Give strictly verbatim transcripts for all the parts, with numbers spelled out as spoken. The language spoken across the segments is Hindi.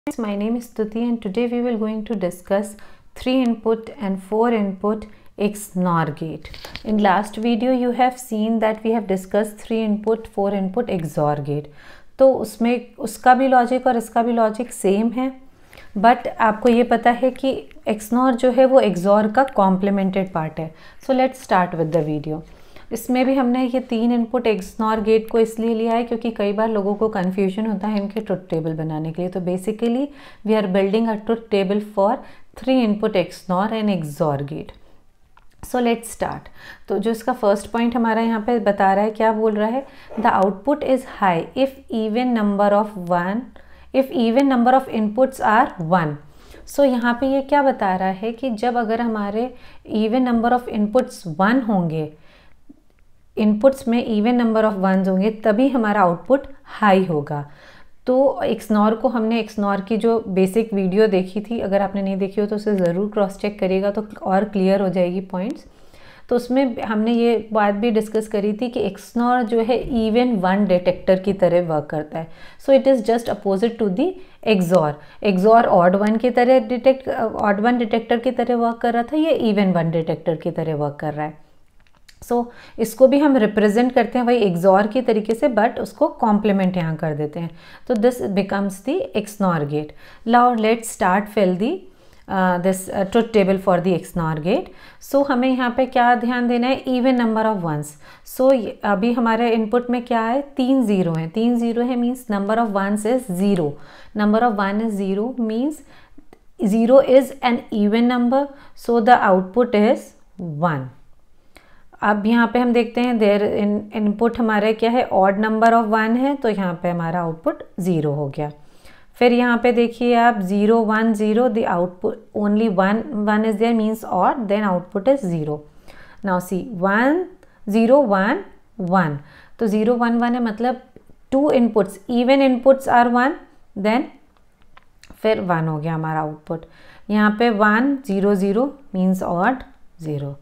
My name is Stuti and today we will going to discuss three input and four input X N O R gate. In last video you have seen that we have discussed three input four input X O R gate. तो उसमें उसका भी लॉजिक और इसका भी लॉजिक सेम है, बट आपको ये पता है कि X N O R जो है वो X O R का कॉम्प्लीमेंटेड पार्ट है. So let's start with the video. इसमें भी हमने ये तीन input X N O R gate को इसलिए लिया है क्योंकि कई बार लोगों को कन्फ्यूजन होता है इनके ट्रुथ टेबल बनाने के लिए. तो basically we are building a truth table for three input X N O R and X O R gate. So let's start. तो जो इसका फर्स्ट पॉइंट हमारा यहाँ पे बता रहा है, क्या बोल रहा है, the output is high if even number of one if even number of inputs are one. So यहाँ पे ये क्या बता रहा है कि जब अगर हमारे even number of inputs one होंगे, इनपुट्स में इवन नंबर ऑफ वंस होंगे, तभी हमारा आउटपुट हाई होगा. तो X N O R को हमने X N O R की जो बेसिक वीडियो देखी थी, अगर आपने नहीं देखी हो तो उसे ज़रूर क्रॉस चेक करिएगा तो और क्लियर हो जाएगी पॉइंट्स. तो उसमें हमने ये बात भी डिस्कस करी थी कि X N O R जो है इवन वन डिटेक्टर की तरह वर्क करता है. So it is just opposite to the X O R. X O R odd one की तरह डिटेक्ट ऑड वन डिटेक्टर की तरह वर्क कर रहा था, ये इवन वन डिटेक्टर की तरह वर्क कर रहा है. सो so, इसको भी हम रिप्रेजेंट करते हैं वही X O R की तरीके से, बट उसको कॉम्प्लीमेंट यहाँ कर देते हैं. तो this becomes the X N O R gate. Now let's start fill the this truth table for the X N O R gate. So हमें यहाँ पे क्या ध्यान देना है, even number of ones. So अभी हमारे इनपुट में क्या है, तीन जीरो है. तीन जीरो है means number of ones is zero. Number of one is zero means zero is an even number, so the output is one. अब यहाँ पे हम देखते हैं देर इन इनपुट हमारे क्या है, ऑड नंबर ऑफ वन है, तो यहाँ पे हमारा आउटपुट ज़ीरो हो गया. फिर यहाँ पे देखिए आप, zero one zero, the output only one one is there means odd, then output is zero. Now see one zero one one, तो ज़ीरो वन वन है, मतलब two inputs even inputs are one, then फिर वन हो गया हमारा आउटपुट. यहाँ पे one zero zero means odd, zero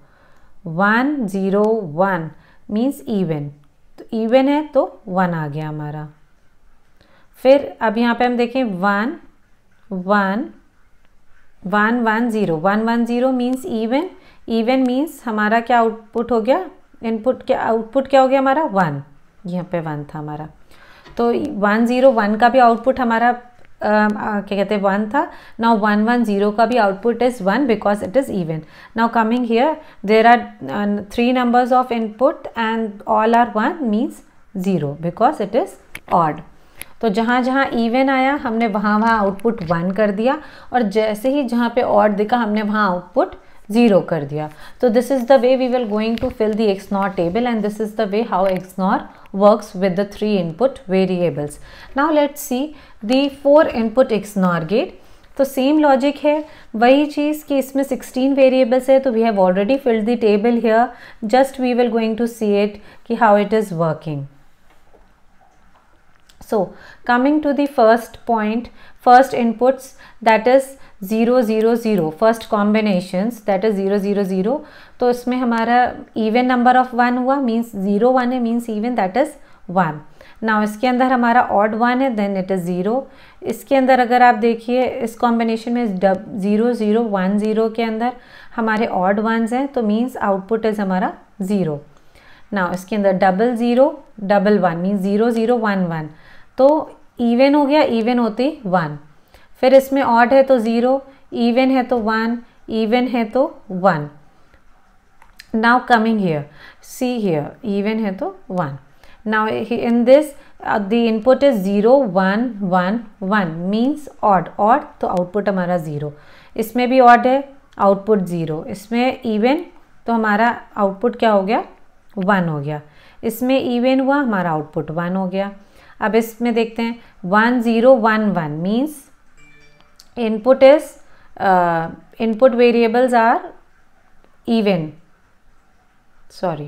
one zero one means even, तो इवन है तो वन आ गया हमारा. फिर अब यहाँ पे हम देखें one one one one zero, one one zero means even, even means हमारा क्या आउटपुट हो गया, इनपुट क्या आउटपुट क्या हो गया हमारा, वन. यहाँ पे वन था हमारा, तो वन ज़ीरो वन का भी आउटपुट हमारा Uh, uh, क्या कहते हैं वन था. नाउ वन वन ज़ीरो का भी output is one because it is even. Now coming here there are three numbers of input and all are one means zero because it is odd. तो जहाँ जहाँ इवन आया हमने वहाँ वहाँ आउटपुट वन कर दिया, और जैसे ही जहाँ पे ऑड दिखा हमने वहाँ आउटपुट ज़ीरो कर दिया. तो this is the way we will going to fill the X N O R table, and this is the way how X N O R works with the three input variables. Now let's see the four input X N O R gate. तो सेम लॉजिक है, वही चीज़ कि इसमें सिक्सटीन वेरिएबल्स है, तो we have already filled the table here, just we will going to see it कि how it is working. So coming to the first point, first inputs, that is zero zero zero, first combinations that is zero zero zero. तो इसमें हमारा इवन नंबर ऑफ वन हुआ मीन्स ज़ीरो वन है means even, that is one. Now इसके अंदर हमारा ऑड वन है, देन इट इज़ ज़ीरो. इसके अंदर अगर आप देखिए इस कॉम्बिनेशन में डब ज़ीरो ज़ीरो वन ज़ीरो के अंदर हमारे ऑड वंस हैं, तो मीन्स आउटपुट इज़ हमारा ज़ीरो. नाउ इसके अंदर double zero double one means zero zero one one, तो इवन हो गया, इवन होती वन. फिर इसमें ऑड है तो ज़ीरो, इवन है तो वन, इवन है तो one. Now coming here, see here, even है तो one. Now in this the input is zero one one one means odd, odd तो आउटपुट हमारा ज़ीरो. इसमें भी ऑड है, आउटपुट ज़ीरो. इसमें इवन तो हमारा आउटपुट क्या हो गया, वन हो गया. इसमें इवन हुआ, हमारा आउटपुट वन हो गया. अब इसमें देखते हैं one zero one one means input is uh, input variables are even, sorry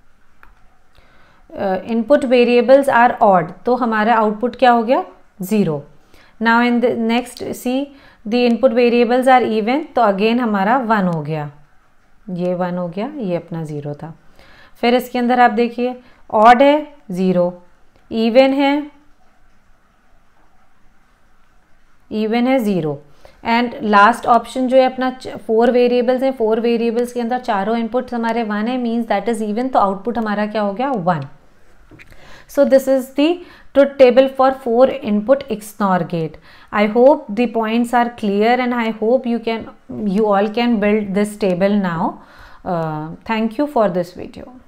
uh, input variables are odd, तो हमारा आउटपुट क्या हो गया, zero. now in the next see the input variables are even, तो अगेन हमारा वन हो गया, ये वन हो गया, ये अपना ज़ीरो था. फिर इसके अंदर आप देखिए ऑड है ज़ीरो, इवन है इवन है ज़ीरो। एंड लास्ट ऑप्शन जो है अपना फोर वेरिएबल्स हैं, फोर वेरिएबल्स के अंदर चारों इनपुट्स हमारे वन है, मीन्स दैट इज इवन, तो आउटपुट हमारा क्या हो गया, one. So this is the truth table for four input X N O R gate. I hope the points are clear and I hope you can, you all can build this table now. Uh, thank you for this video.